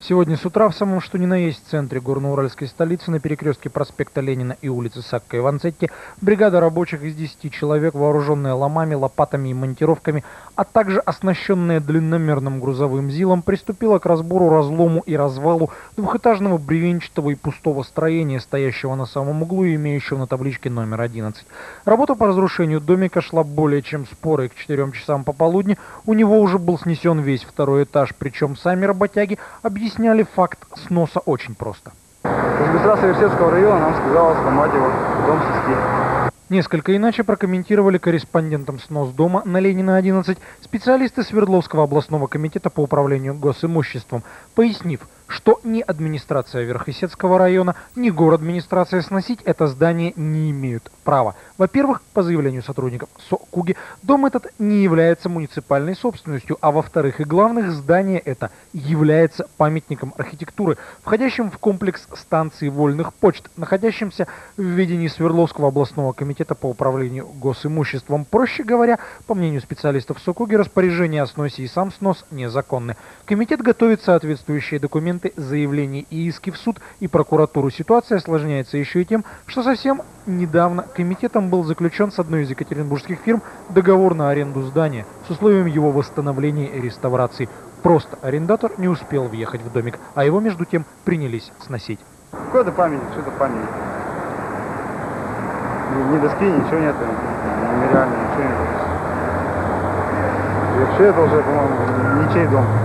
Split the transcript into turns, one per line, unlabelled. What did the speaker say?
Сегодня с утра в самом что ни на есть центре горно-уральской столицы на перекрестке проспекта Ленина и улицы Сакко и Ванцетти бригада рабочих из 10 человек, вооруженная ломами, лопатами и монтировками, а также оснащенная длинномерным грузовым ЗИЛом, приступила к разбору, разлому и развалу двухэтажного бревенчатого и пустого строения, стоящего на самом углу и имеющего на табличке номер 11. Работа по разрушению домика шла более чем споро, и к 4 часам пополудни у него уже был снесен весь второй этаж, причем сами работяги объясняли факт сноса очень просто.
Администрация Версетского района нам сказала сломать его, дом снести.
Несколько иначе прокомментировали корреспондентам снос дома на Ленина 11 специалисты Свердловского областного комитета по управлению госимуществом, пояснив, что ни администрация Верхесецкого района, ни городадминистрация сносить это здание не имеют права. Во-первых, по заявлению сотрудников СОКУГИ, дом этот не является муниципальной собственностью, а во-вторых и главных, здание это является памятником архитектуры, входящим в комплекс станций вольных почт, находящимся в ведении Свердловского областного комитета по управлению госимуществом. Проще говоря, по мнению специалистов СОКУГИ, распоряжение о сносе и сам снос незаконны. Комитет готовит соответствующие документы, заявления и иски в суд и прокуратуру. Ситуация осложняется еще и тем, что совсем недавно комитетом был заключен с одной из екатеринбургских фирм договор на аренду здания с условием его восстановления и реставрации. Просто арендатор не успел въехать в домик, а его между тем принялись сносить.
Какой-то памятник, что-то памятник. Ни доски, ничего нет, нереально, ничего нет. И вообще это уже, по-моему, ничей дом.